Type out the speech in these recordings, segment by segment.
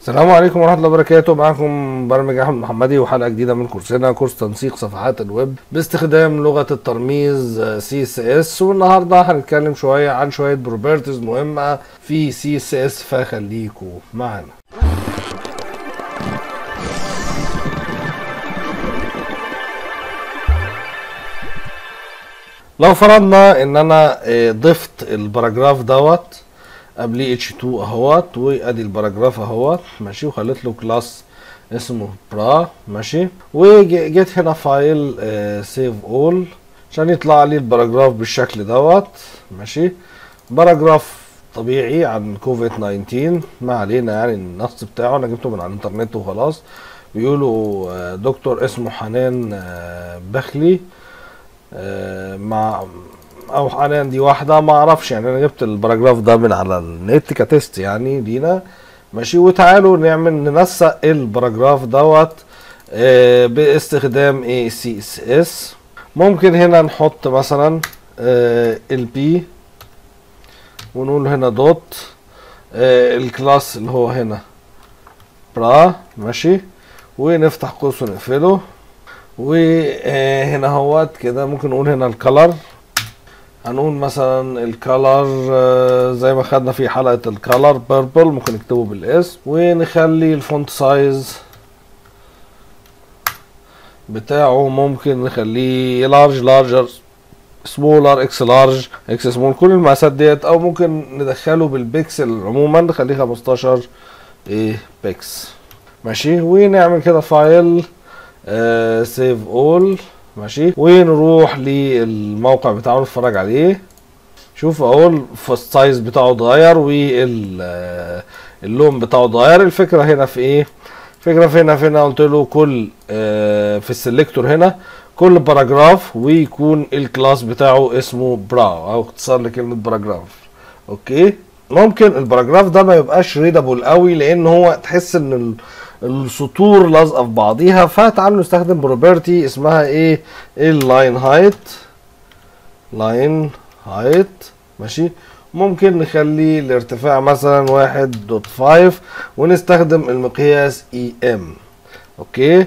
السلام عليكم ورحمة الله وبركاته. معكم برنامج أحمد محمدي وحلقة جديدة من كورسنا، كورس تنسيق صفحات الويب باستخدام لغة الترميز CSS. والنهاردة هنتكلم شوية عن شوية بروبرتيز مهمة في CSS، فخليكوا معانا. لو فرضنا ان انا ضفت الباراجراف دوت قبليه H2 اهوت، وادي الباراجراف اهوت ماشي، وخليت له كلاس اسمه برا ماشي، وجيت هنا فايل سيف اول عشان يطلع لي الباراجراف بالشكل دوت ماشي. باراجراف طبيعي عن كوفيد 19، ما علينا يعني النص بتاعه انا جبته من على الانترنت وخلاص. بيقولوا دكتور اسمه حنان بخلي، مع او حنان دي واحده ما اعرفش، يعني انا جبت الباراجراف ده من على النت كتست يعني لينا ماشي. وتعالوا ننسق الباراجراف دوت باستخدام CSS. ممكن هنا نحط مثلا البي ونقول هنا دوت الكلاس اللي هو هنا برا ماشي، ونفتح قوس ونقفله. وهنا اهوت كده ممكن نقول هنا الكالر، هنقول مثلا الكالر زي ما خدنا في حلقة الكالر بيربل، ممكن نكتبه بالاسم. ونخلي الفونت سايز بتاعه ممكن نخليه لارج، لارجر، سمولر، اكس لارج، اكس سمول، كل المقاسات ديت. او ممكن ندخله بالبيكسل عموما، نخليه 15 بيكس ماشي. ونعمل كده فايل سيف اول ماشي، ونروح للموقع بتاعه نتفرج عليه. شوف اهو السايز بتاعه اتغير واللون بتاعه اتغير. الفكره هنا في ايه؟ الفكره في هنا قلت له كل في السلكتور هنا كل باراجراف ويكون الكلاس بتاعه اسمه برا، او اختصار لكلمه باراجراف. اوكي، ممكن الباراجراف ده ما يبقاش ريدابل قوي لان هو تحس ان السطور لازقه في بعضيها، فتعالوا نستخدم بروبرتي اسمها ايه؟ اللاين هايت، لاين هايت ماشي. ممكن نخلي الارتفاع مثلا 1.5 ونستخدم المقياس EM. اوكي،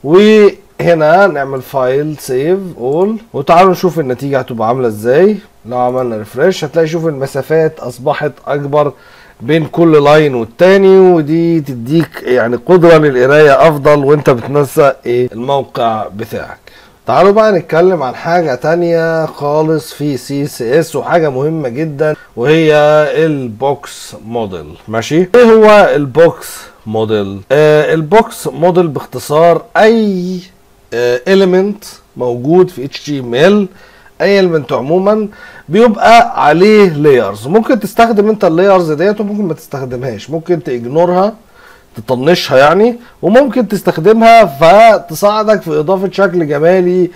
وهنا نعمل فايل سيف اول، وتعالوا نشوف النتيجه هتبقى عامله ازاي. لو عملنا ريفريش هتلاقي شوف المسافات اصبحت اكبر بين كل لاين والتاني، ودي تديك يعني قدرة للقراية افضل وانت بتنسق الموقع بتاعك. تعالوا بقى نتكلم عن حاجة تانية خالص في CSS، وحاجة مهمة جدا، وهي البوكس موديل ماشي. ايه هو البوكس موديل؟ البوكس موديل باختصار اي element موجود في HTML، اي element عموما بيبقى عليه layers. ممكن تستخدم انت اللايرز ديت وممكن ما تستخدمهاش، ممكن تجنورها تطنشها يعني، وممكن تستخدمها فتساعدك في اضافة شكل جمالي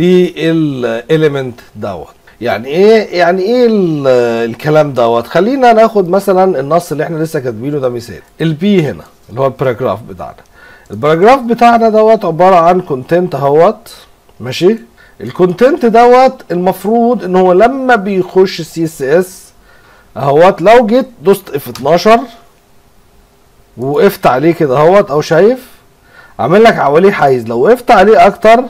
للإليمنت دوت. يعني ايه الكلام دوت؟ خلينا ناخد مثلا النص اللي احنا لسه كاتبينه ده مثال. البي هنا اللي هو الباراجراف بتاعنا. الباراجراف بتاعنا دوت عبارة عن كونتنت اهوت ماشي. الكونتنت دوت المفروض ان هو لما بيخش CSS اهوت، لو جيت دوست F12 وقفت عليه كده اهوت، او شايف عامل لك حواليه حيز، لو وقفت عليه اكتر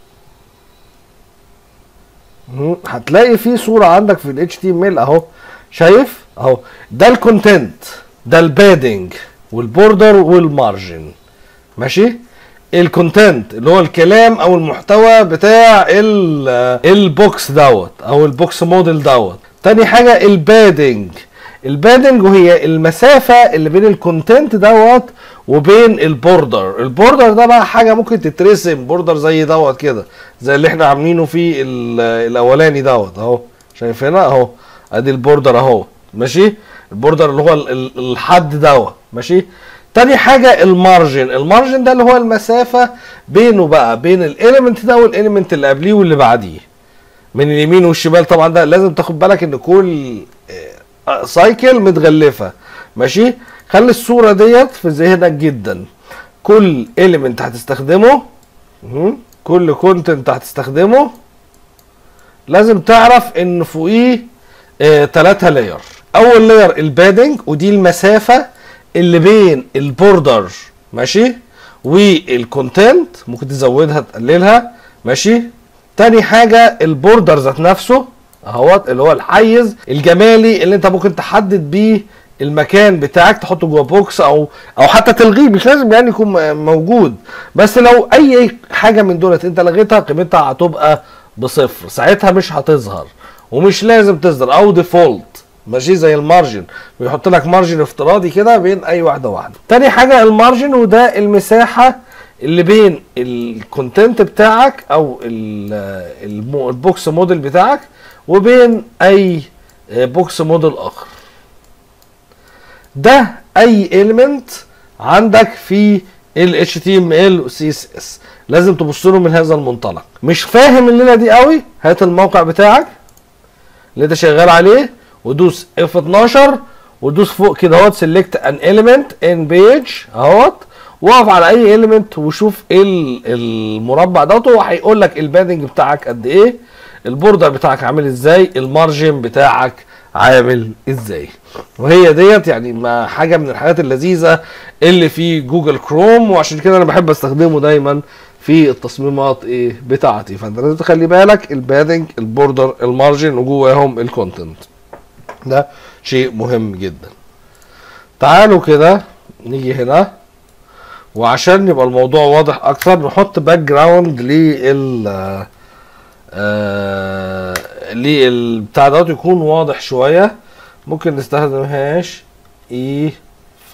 هتلاقي فيه صورة عندك في ال HTML اهو، شايف اهو. ده الكونتنت، ده البادنج والبوردر والمارجن ماشي. الكونتنت اللي هو الكلام او المحتوى بتاع البوكس دوت او البوكس موديل دوت. تاني حاجة البادنج، البادنج وهي المسافة اللي بين الكونتنت دوت وبين البوردر. البوردر ده بقى حاجة ممكن تترسم بوردر زي دوت كده، زي اللي احنا عاملينه في الاولاني دوت اهو، شايف هنا اهو، ادي البوردر اهو ماشي. البوردر اللي هو الحد دوت ماشي. تاني حاجة المارجن، المارجن ده اللي هو المسافة بينه بقى بين الاليمنت ده والاليمنت اللي قبليه واللي بعديه من اليمين والشمال. طبعا ده لازم تاخد بالك ان كل سايكل متغلفة ماشي. خلي الصورة ديت في ذهنك جدا. كل اليمنت هتستخدمه، كل كونتنت هتستخدمه لازم تعرف ان فوقيه 3 لاير. اول لاير البادنج، ودي المسافة اللي بين البوردر ماشي والكونتنت، ممكن تزودها تقللها ماشي. تاني حاجه البوردر ذات نفسه اهوت، اللي هو الحيز الجمالي اللي انت ممكن تحدد بيه المكان بتاعك، تحطه جوه بوكس او حتى تلغيه، مش لازم يعني يكون موجود، بس لو اي حاجه من دولت انت لغيتها قيمتها هتبقى بصفر، ساعتها مش هتظهر ومش لازم تظهر، او ديفولت ماشي. زي المارجن بيحط لك مارجن افتراضي كده بين اي واحده. تاني حاجه المارجن، وده المساحه اللي بين الكونتنت بتاعك او البوكس موديل بتاعك وبين اي بوكس موديل اخر. ده اي element عندك في ال HTML و CSS لازم تبص له من هذا المنطلق. مش فاهم الليله دي قوي، هات الموقع بتاعك اللي انت شغال عليه ودوس F12 ودوس فوق كده اهوت select an element in page اهوت، واقف على اي element وشوف ايه المربع دوت، وهيقول لك البادنج بتاعك قد ايه، البوردر بتاعك عامل ازاي، المارجن بتاعك عامل ازاي. وهي ديت يعني ما حاجه من الحاجات اللذيذه اللي في جوجل كروم، وعشان كده انا بحب استخدمه دايما في التصميمات بتاعتي. فانت لازم تخلي بالك البادنج، البوردر، المارجن، وجواهم الكونتنت. ده شيء مهم جدا. تعالوا كده نيجي هنا، وعشان يبقى الموضوع واضح اكتر نحط باك جراوند للبتاع دوت يكون واضح شويه. ممكن نستخدم هاش E5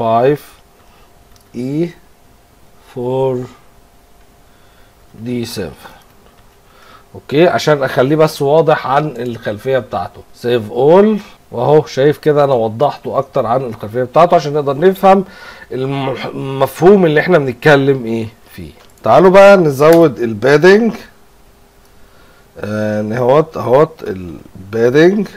E4 D7 اوكي، عشان اخليه بس واضح عن الخلفيه بتاعته. سيف اول، واهو شايف كده انا وضحته اكتر عن الخلفيه بتاعته عشان نقدر نفهم المفهوم اللي احنا بنتكلم فيه. تعالوا بقى نزود البادنج اهوت البادنج،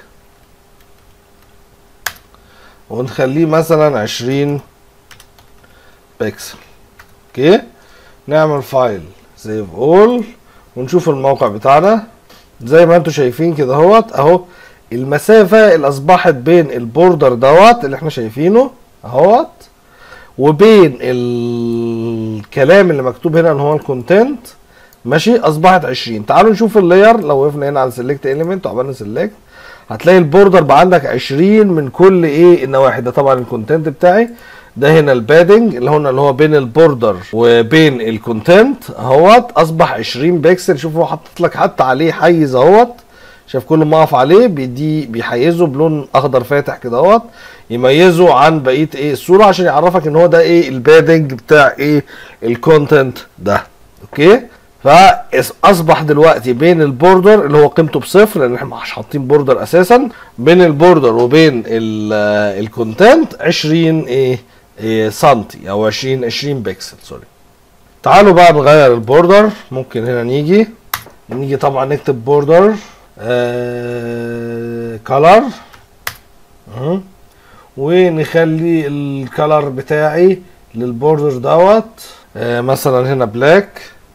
ونخليه مثلا 20 بكسل. اوكي، نعمل فايل سيف اول ونشوف الموقع بتاعنا. زي ما انتم شايفين كده اهو المسافه اللي اصبحت بين البوردر دوت اللي احنا شايفينه اهوت وبين الكلام اللي مكتوب هنا اللي هو الكونتنت ماشي، اصبحت 20. تعالوا نشوف اللاير. لو وقفنا هنا على سيلكت اليمنت وعملنا سيلكت هتلاقي البوردر بقى عندك 20 من كل النواحي. ده طبعا الكونتنت بتاعي، ده هنا البادنج اللي هو بين البوردر وبين الكونتنت اهوت اصبح 20 بكسل. شوفوا حطيت لك حتى عليه حيز اهوت، شايف كل ما اقف عليه بيحيزه بلون اخضر فاتح كده اهوت، يميزه عن بقيه الصوره عشان يعرفك ان هو ده البادنج بتاع الكونتنت ده. اوكي، فاصبح دلوقتي بين البوردر اللي هو قيمته بصفر لان احنا مش حاطين بوردر اساسا، بين البوردر وبين الكونتنت 20 سنتي او 20 بكسل سوري. تعالوا بقى نغير البوردر. ممكن هنا نيجي طبعا نكتب بوردر كولر ونخلي الكولر بتاعي للبوردر دوت مثلا هنا بلاك.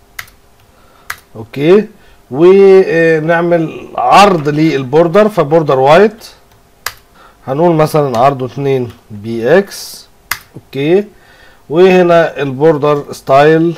اوكي، ونعمل عرض للبوردر، فبوردر وايت هنقول مثلا عرضه 2 بي اكس. اوكي، وهنا البوردر ستايل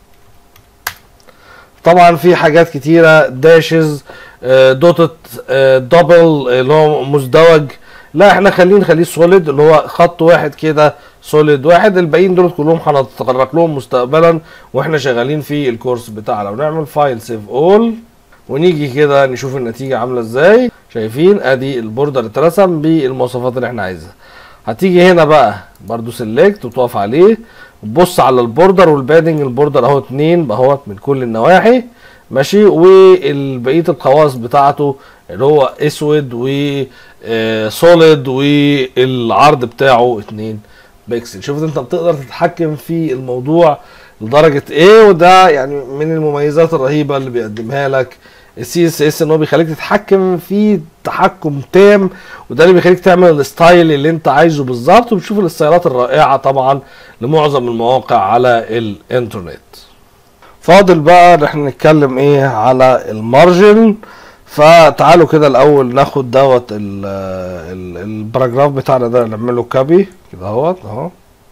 طبعا في حاجات كتيره، داشز دوتت دبل اللي هو مزدوج، لا احنا نخليه سوليد اللي هو خط واحد كده سوليد واحد. الباقيين دول كلهم هنتطرق لهم مستقبلا واحنا شغالين في الكورس بتاعنا. ونعمل فايل سيف اول ونيجي كده نشوف النتيجه عامله ازاي. شايفين ادي البوردر اترسم بالمواصفات اللي احنا عايزها. هتيجي هنا بقى برضو سيلكت وتقف عليه وتبص على البوردر والبادنج. البوردر اهو 2 اهوت من كل النواحي ماشي، وبقيه الخواص بتاعته اللي هو اسود وسوليد والعرض بتاعه 2 بكسل. شوفت انت بتقدر تتحكم في الموضوع لدرجه وده يعني من المميزات الرهيبه اللي بيقدمها لك السي اس اس، ان هو بيخليك تتحكم في تحكم تام، وده اللي بيخليك تعمل الستايل اللي انت عايزه بالظبط. وبتشوف الستايلات الرائعه طبعا لمعظم المواقع على الانترنت. فاضل بقى ان احنا نتكلم على المارجن. فتعالوا كده الاول ناخد دوت الباراجراف بتاعنا ده نعمله كابي كده اهو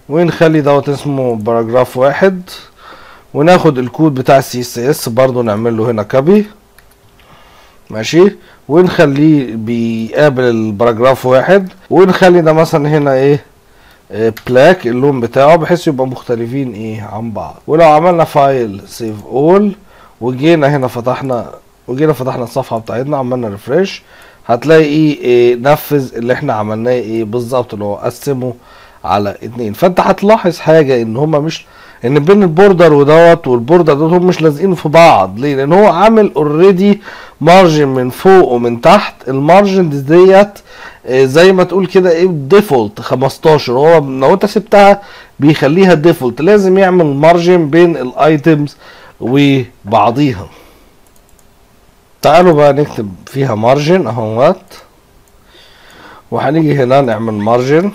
ونخلي دوت اسمه باراجراف واحد، وناخد الكود بتاع السي اس اس برضو نعمل له هنا كوبي ماشي، ونخليه بيقابل الباراجراف واحد، ونخلي ده مثلا هنا ايه بلاك اللون بتاعه بحيث يبقى مختلفين ايه عن بعض. ولو عملنا فايل سيف اول وجينا هنا فتحنا الصفحه بتاعتنا عملنا ريفريش، هتلاقي ايه نفذ اللي احنا عملناه ايه بالظبط، اللي هو قسمه على 2. فانت هتلاحظ حاجه ان هما مش ان بين البوردر ودوت والبوردر دوت هم مش لازقين في بعض. ليه؟ لان هو عامل اوريدي مارجن من فوق ومن تحت. المارجن ديت زي ما تقول كده ايه ديفولت 15، هو لو انت سبتها بيخليها ديفولت. لازم يعمل مارجن بين الايتمز وبعضيها. تعالوا بقى نكتب فيها مارجن اهوت، وهنيجي هنا نعمل مارجن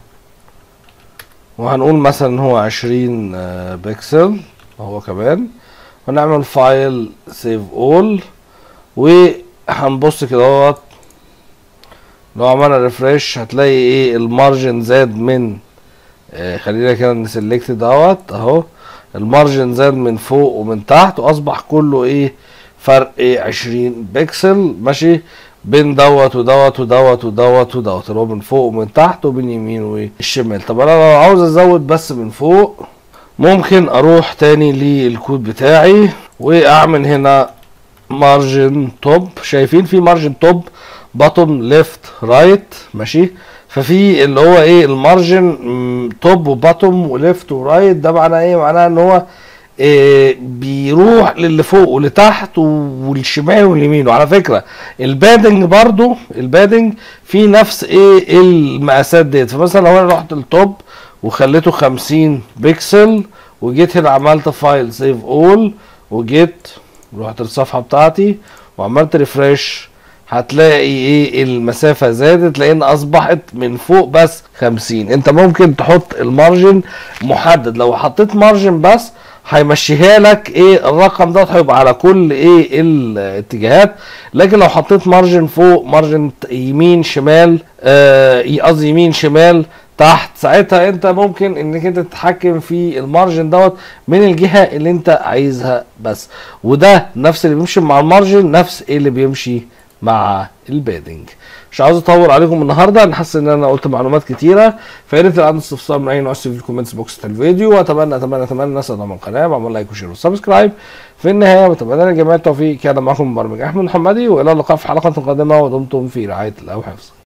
وهنقول مثلا هو 20 بكسل اهو كمان، ونعمل فايل سيف اول وهنبص كده اهوت. لو عملنا ريفريش هتلاقي ايه المارجن زاد من خلينا كده نسلكت دوت اهو، المارجن زاد من فوق ومن تحت واصبح كله ايه فرق 20 بكسل ماشي بين دوت ودوت ودوت ودوت ودوت، اللي هو من فوق ومن تحت وبين يمين والشمال. طب انا لو عاوز ازود بس من فوق ممكن اروح تاني للكود بتاعي واعمل هنا مارجن توب. شايفين في مارجن توب باتوم ليفت رايت ماشي، ففي اللي هو ايه المارجن توب وباتوم وليفت ورايت. ده معناه ايه؟ معناه ان هو بيروح للي فوق ولتحت والشمال واليمين. وعلى فكره البادنج برضو البادنج في نفس ايه المقاسات ديت. فمثلا لو انا رحت التوب وخليته 50 بكسل وجيت هنا عملت فايل سيف اول وجيت رحت الصفحه بتاعتي وعملت ريفريش هتلاقي ايه المسافه زادت لان اصبحت من فوق بس 50. انت ممكن تحط المارجن محدد، لو حطيت مارجن بس هيمشيها لك ايه الرقم ده هيبقى على كل ايه الاتجاهات. لكن لو حطيت مارجن فوق مارجن يمين شمال قصدي يمين شمال تحت، ساعتها انت ممكن انك انت تتحكم في المارجن دوت من الجهه اللي انت عايزها بس. وده نفس اللي بيمشي مع المارجن نفس اللي بيمشي مع البادنج. مش عاوز اطول عليكم النهارده، انا حاسس ان انا قلت معلومات كتيره، فيا ريت لو عندك استفسار من اي نوع في الكومنتس بوكس بتاع الفيديو. واتمنى الناس تدعم القناه بعمل لايك وشير وسبسكرايب. في النهايه بتمنى للجميع التوفيق. كان معكم مبرمج احمد محمدي، والى اللقاء في حلقه قادمه ودمتم في رعايه الله وحفظه.